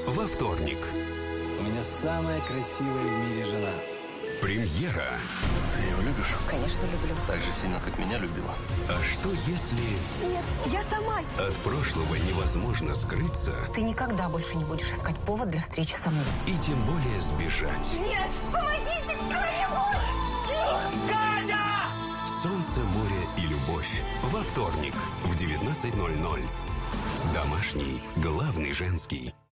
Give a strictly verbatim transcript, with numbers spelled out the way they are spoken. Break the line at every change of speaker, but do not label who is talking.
во вторник.
У меня самая красивая в мире жена.
Премьера.
Ты его любишь?
Конечно, люблю.
Так же сильно, как меня любила.
А что если
Нет, я сама.
от прошлого невозможно скрыться
Ты никогда больше не будешь искать повод для встречи со мной.
и тем более сбежать?
Нет, помогите, кто-нибудь!
Катя!
Солнце, море и любовь. Во вторник в девятнадцать ноль ноль. Домашний, главный женский.